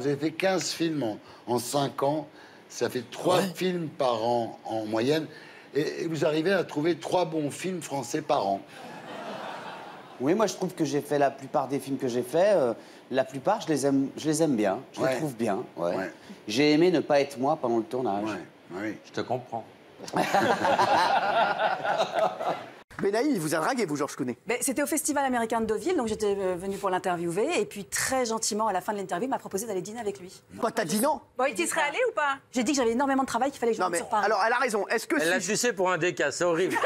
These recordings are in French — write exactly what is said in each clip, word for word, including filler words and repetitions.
Vous avez fait quinze films en, en cinq ans. Ça fait trois ouais. films par an en moyenne. Et, et vous arrivez à trouver trois bons films français par an. Oui, moi, je trouve que j'ai fait la plupart des films que j'ai faits. Euh, la plupart, je les aime, je les aime bien. Je ouais. les trouve bien. Ouais. Ouais. J'ai aimé ne pas être moi pendant le tournage. Ouais. Oui. Je te comprends. Benaïm, il vous a dragué, vous, Georges Clooney. C'était au Festival américain de Deauville, donc j'étais venue pour l'interviewer. Et puis, très gentiment, à la fin de l'interview, il m'a proposé d'aller dîner avec lui. Quoi, t'as dit non? Bon, il t'y serait allé ou pas? J'ai dit que j'avais énormément de travail, qu'il fallait que je rentre sur Paris. Alors, elle a raison. Est-ce que Elle si... l'a sucé pour un déca, c'est horrible.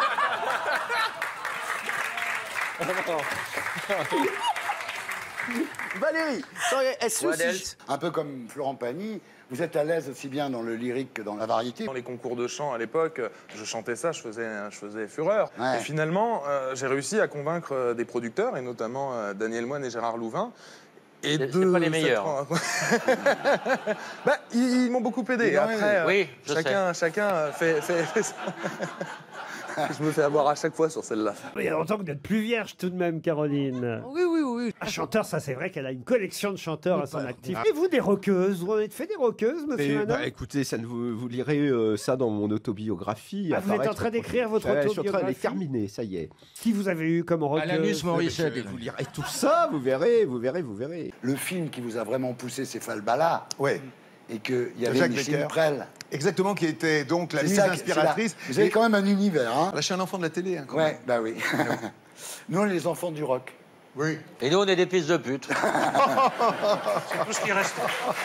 Valérie, est-ce que si... Un peu comme Florent Pagny, vous êtes à l'aise aussi bien dans le lyrique que dans la variété. Dans les concours de chant à l'époque, je chantais ça, je faisais, je faisais fureur. Ouais. Et finalement, euh, j'ai réussi à convaincre des producteurs, et notamment euh, Daniel Moine et Gérard Louvain. Et de pas les meilleurs. bah, ils, ils m'ont beaucoup aidé. Après, oui, euh, chacun, chacun fait, fait, fait ça. Je me fais avoir à chaque fois sur celle-là. Il y a longtemps que vous êtes plus vierge tout de même, Caroline. Oui, oui, oui. Un chanteur, ça c'est vrai qu'elle a une collection de chanteurs à son actif. Et vous, des rockeuses? Vous en avez fait des rockeuses, monsieur Manon? Bah, écoutez, ça ne vous, vous lirez euh, ça dans mon autobiographie. Ah, vous êtes en train d'écrire votre ouais, autobiographie? Je suis en train de les terminer, ça y est. Qui vous avez eu comme rockeuse? Alanis Morissette. Vous lirez tout ça, vous verrez, vous verrez, vous verrez. Le film qui vous a vraiment poussé, c'est Falbala. Oui. Et qu'il y avait Micheline Prel. Exactement, qui était donc la mise inspiratrice. La... Vous avez quand même un univers, hein? Là, je suis un enfant de la télé, hein, quand ouais, même. bah oui. Nous, on est les enfants du rock. Oui. Et nous, on est des fils de pute. C'est tout ce qui reste.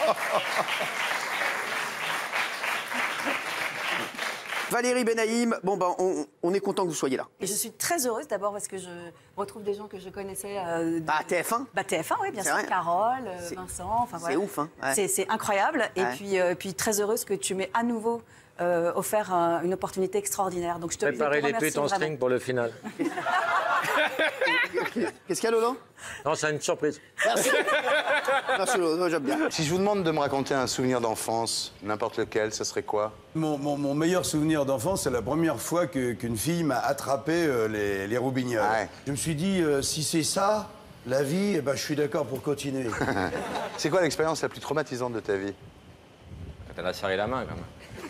Valérie Benaïm, bon ben, on, on est content que vous soyez là. Et je suis très heureuse d'abord parce que je retrouve des gens que je connaissais. Euh, bah, T F un. Bah, T F un, oui, bien sûr. Vrai. Carole, euh, Vincent, enfin voilà. C'est ouf, hein. Ouais. C'est incroyable. Ouais. Et puis, euh, puis très heureuse que tu m'aies à nouveau euh, offert un, une opportunité extraordinaire. Donc je te Préparez les putes en string pour le final. Qu'est-ce qu'il y a, Lolo? Non, c'est une surprise. Merci. Merci, Lolo, j'aime bien. Si je vous demande de me raconter un souvenir d'enfance, n'importe lequel, ça serait quoi? Mon, mon, mon meilleur souvenir d'enfance, c'est la première fois que, qu'une fille m'a attrapé euh, les, les roubignoles. Ah ouais. Je me suis dit, euh, si c'est ça, la vie, eh ben, je suis d'accord pour continuer. C'est quoi l'expérience la plus traumatisante de ta vie? Elle a serré la main, quand même.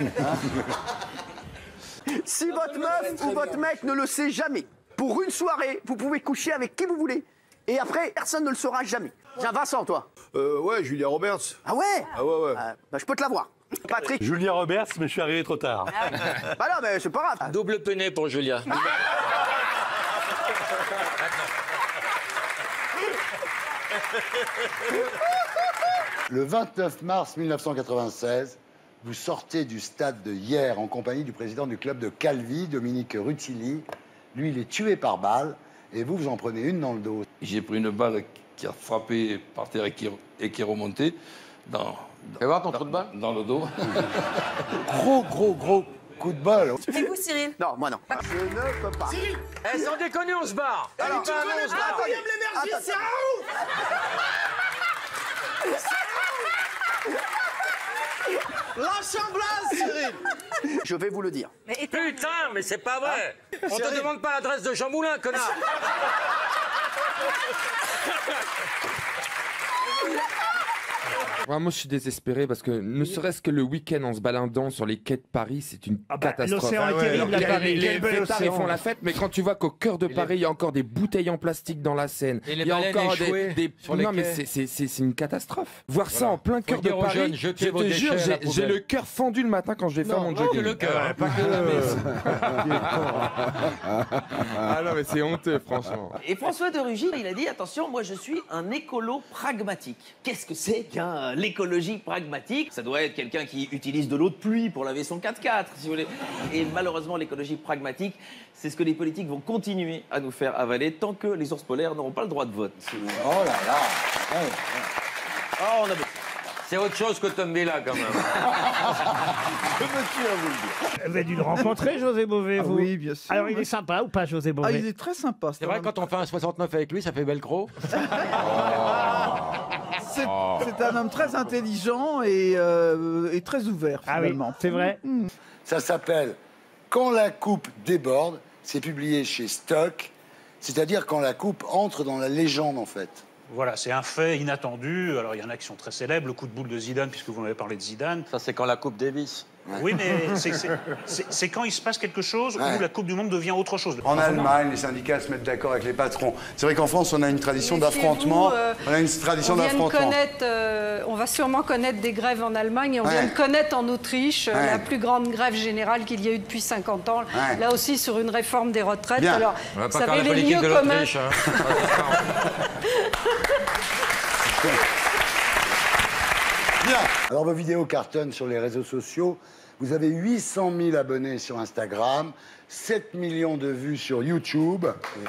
Si votre meuf ou votre mec ne le sait jamais, pour une soirée, vous pouvez coucher avec qui vous voulez. Et après, personne ne le saura jamais. Tiens, Vincent, toi. Euh, ouais, Julia Roberts. Ah ouais? Ah ouais, ouais. Euh, bah, je peux te l'avoir. Patrick. Julia Roberts, mais je suis arrivé trop tard. Ah oui. Bah non, mais c'est pas grave. Double pené pour Julia. Le vingt-neuf mars mille neuf cent quatre-vingt-seize, vous sortez du stade de Hyères en compagnie du président du club de Calvi, Dominique Rutilli. Lui, il est tué par balle et vous, vous en prenez une dans le dos. J'ai pris une balle qui a frappé par terre et qui, et qui est remontée dans, Fais voir ton dans, trou de balle dans le dos. Gros, gros, gros coup de balle. Et vous, Cyril? Non, moi non. Je ne peux pas. Cyril. Eh, sans déconner, on se barre. Alors, tu connais pas William l'énergie, c'est où? L'assemblage, Cyril. Je vais vous le dire. Mais putain, mais c'est pas vrai. Ah, on te demande pas l'adresse de Jean Moulin, connard. Ouais, moi, je suis désespéré parce que ne serait-ce que le week-end en se baladant sur les quais de Paris, c'est une ah bah, catastrophe. L'océan est terrible à Paris. Les, les fêtards, ils font la fête, mais quand tu vois qu'au cœur de Paris, il y a encore des bouteilles en plastique dans la Seine, il y a encore des, des... Non, mais c'est une catastrophe. Voir voilà. ça en plein cœur de Paris, jeunes, je te jure, j'ai le cœur fendu le matin quand je vais non, faire mon jogging. le cœur, pas que la Ah non, mais c'est honteux, franchement. Et François de Rugy, il a dit, attention, moi je suis un écolo pragmatique. Qu'est-ce que c'est qu'un l'écologie pragmatique? Ça doit être quelqu'un qui utilise de l'eau de pluie pour laver son quatre-quatre, si vous voulez. Et malheureusement, l'écologie pragmatique, c'est ce que les politiques vont continuer à nous faire avaler tant que les ours polaires n'auront pas le droit de vote. Oh là là. Oh, oh, on a... C'est autre chose que Tom Bella, quand même. Je me tue à vous le dire. Vous avez dû le rencontrer, José Bové, vous? Ah oui, bien sûr. Alors, il est sympa ou pas, José Bové? Ah, il est très sympa. C'est vrai, quand on fait un soixante-neuf avec lui, ça fait velcro. C'est oh. un homme très intelligent et, euh, et très ouvert, finalement. Ah oui, c'est vrai. Mmh. Ça s'appelle « Quand la coupe déborde ». C'est publié chez Stock. C'est-à-dire quand la coupe entre dans la légende, en fait. Voilà, c'est un fait inattendu. Alors, il y en a qui sont très célèbres. Le coup de boule de Zidane, puisque vous m'avez parlé de Zidane. Ça, c'est quand la Coupe Davis. Oui, mais c'est quand il se passe quelque chose Ouais. où la Coupe du Monde devient autre chose. En Allemagne, les syndicats se mettent d'accord avec les patrons. C'est vrai qu'en France, on a une tradition d'affrontement. Euh, on a une tradition on vient de d'affrontement. connaître, euh, on va sûrement connaître des grèves en Allemagne et on Ouais. vient de connaître en Autriche euh, Ouais. la plus grande grève générale qu'il y a eu depuis cinquante ans. Ouais. Là aussi sur une réforme des retraites. Bien. Alors, On va vous pas faire savez, la les politique lieux de communs. l'Autriche. Hein. Bien. Alors, vos vidéos cartonnent sur les réseaux sociaux. Vous avez huit cent mille abonnés sur Instagram, sept millions de vues sur YouTube.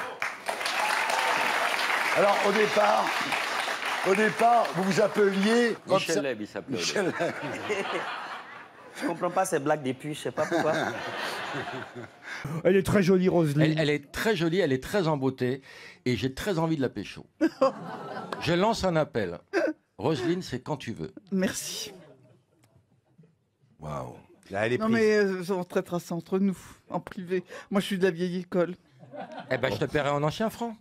Alors, au départ, au départ, vous vous appeliez... Michel Leb, il s'appelait. Michel Leb. Je comprends pas ces blagues depuis, je sais pas pourquoi. Elle est très jolie, Roselyne. Elle, elle est très jolie, elle est très en beauté, et j'ai très envie de la pécho. Je lance un appel. Roselyne, c'est quand tu veux. Merci. Waouh. Là, elle est Non prise. mais euh, on traitera ça entre nous, en privé. Moi je suis de la vieille école. Eh ben, je te paierai en ancien franc.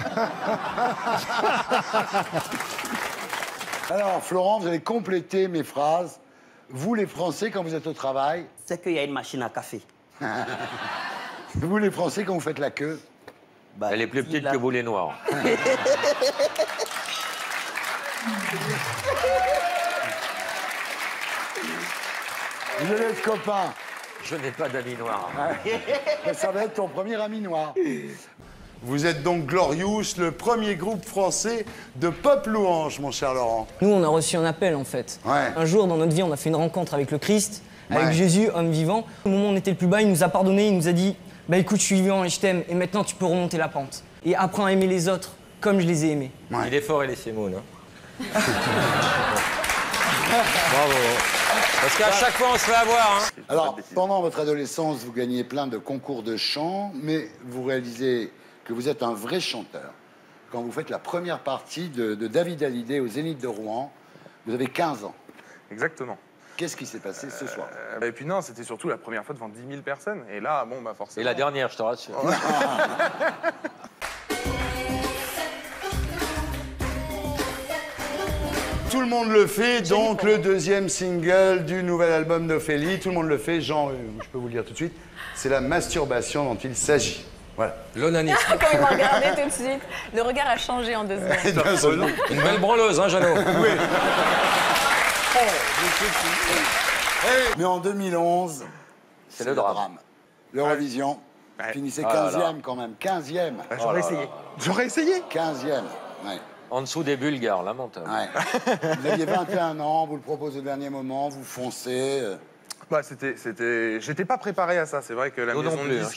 Alors, Florent, vous allez compléter mes phrases. Vous, les Français, quand vous êtes au travail... C'est qu'il y a une machine à café. Vous, les Français, quand vous faites la queue... Bah, Elle est plus petite là- que vous, les Noirs. Vous allez être copains. Je n'ai pas d'amis noirs. Mais ça va être ton premier ami noir. Vous êtes donc Glorious, le premier groupe français de pop louange, mon cher Laurent. Nous, on a reçu un appel, en fait. Ouais. Un jour, dans notre vie, on a fait une rencontre avec le Christ, avec Ouais. Jésus, homme vivant. Au moment où on était le plus bas, il nous a pardonné, il nous a dit « Bah écoute, je suis vivant et je t'aime, et maintenant tu peux remonter la pente. Et apprends à aimer les autres comme je les ai aimés. Ouais. Il est fort, Elie Semoun. Hein. Bravo. Parce qu'à chaque fois, on se fait avoir. Hein. Alors, pendant votre adolescence, vous gagnez plein de concours de chant, mais vous réalisez que vous êtes un vrai chanteur. Quand vous faites la première partie de, de David Hallyday au Zénith de Rouen, vous avez quinze ans. Exactement. Qu'est-ce qui s'est passé ce soir? Euh, et puis non, c'était surtout la première fois devant dix mille personnes. Et là, bon, bah forcément... Et la dernière, je te rassure. Tout le monde le fait, donc le deuxième single du nouvel album d'Ophélie. Tout le monde le fait, Jean, euh, je peux vous le dire tout de suite, c'est la masturbation dont il s'agit. Voilà. L'onanisme. Quand il m'a regardé tout de suite, le regard a changé en deux secondes. Une belle branleuse, hein, Jeannot? Oui. Mais en deux mille onze, c'est le drame. L'Eurovision, Ouais. finissez Ah là là. quinzième quand même, quinzième. Ah, J'aurais Oh là essayé. là. J'aurais essayé. quinzième, ouais. En dessous des Bulgares, lamentable. Ouais. Vous aviez vingt et un ans, vous le proposez au dernier moment, vous foncez. euh. Bah, c'était, c'était... J'étais pas préparé à ça. C'est vrai que la Nous non maison plus, de hein, disque...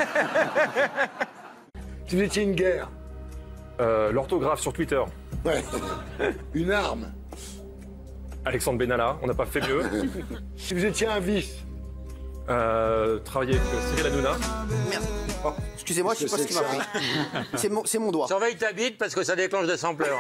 Si vous étiez une guerre, Euh, L'orthographe sur Twitter. ouais. Une arme. Alexandre Benalla, on n'a pas fait mieux. Si vous étiez un vice. Euh, travailler avec euh, Cyril Hanouna. Merde. Oh, excusez-moi, je sais pas ce qui m'a pris. C'est mon, c'est mon doigt. Surveille ta bite parce que ça déclenche des sampleurs.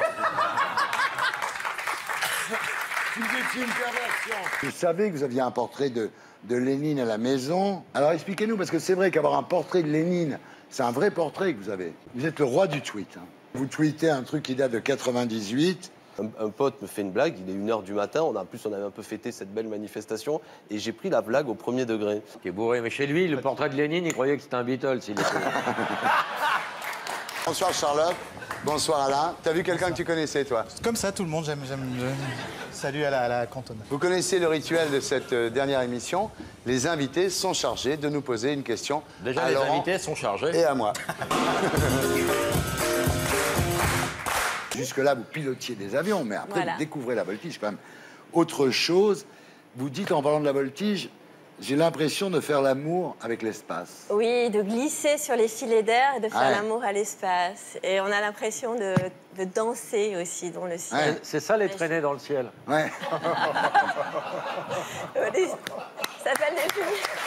Si vous étiez une perversion. Vous savez que vous aviez un portrait de, de Lénine à la maison. Alors expliquez-nous, parce que c'est vrai qu'avoir un portrait de Lénine, c'est un vrai portrait que vous avez. Vous êtes le roi du tweet. Hein. Vous tweetez un truc qui date de quatre-vingt-dix-huit. Un, un pote me fait une blague, il est une heure du matin, on a, en plus on avait un peu fêté cette belle manifestation, et j'ai pris la blague au premier degré. Qui est bourré, mais chez lui, le portrait de Lénine, il croyait que c'était un Beatle. S'il était... Bonsoir Charlotte, bonsoir Alain. T'as vu quelqu'un que tu connaissais, toi? Comme ça, tout le monde, j'aime, j'aime. euh, Salut à la, à la cantonne. Vous connaissez le rituel de cette euh, dernière émission. Les invités sont chargés de nous poser une question. Déjà, à les Laurent invités sont chargés. Et à moi. Jusque-là, vous pilotiez des avions, mais après, Voilà. vous découvrez la voltige quand même. Autre chose, vous dites en parlant de la voltige, j'ai l'impression de faire l'amour avec l'espace. Oui, de glisser sur les filets d'air et de faire Ouais. l'amour à l'espace. Et on a l'impression de, de danser aussi dans le ciel. Ouais. C'est ça, les traînées dans le ciel. Ouais. Ça s'appelle des filets.